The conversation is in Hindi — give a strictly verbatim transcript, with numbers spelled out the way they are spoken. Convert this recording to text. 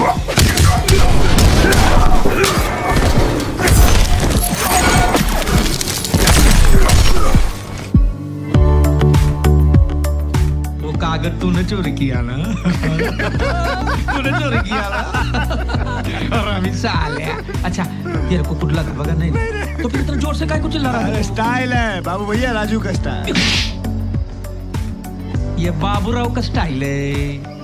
वो कागज तूने चोरी किया ना? तूने चोरी किया ना? और साले। अच्छा तेरे को कुछ लगा बगा नहीं? तो फिर इतना जोर से काय कुछ चिल्ला रहा है? स्टाइल है बाबू भैया, राजू का स्टाइल। ये बाबूराव का स्टाइल है।